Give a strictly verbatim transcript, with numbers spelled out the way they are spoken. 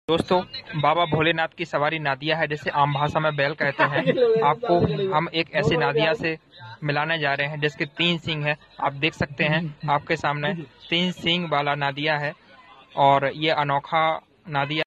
दोस्तों, बाबा भोलेनाथ की सवारी नादिया है, जिसे आम भाषा में बैल कहते हैं। आपको हम एक ऐसी नादिया से मिलाने जा रहे हैं जिसके तीन सींग है। आप देख सकते हैं आपके सामने तीन सींग वाला नादिया है और ये अनोखा नादिया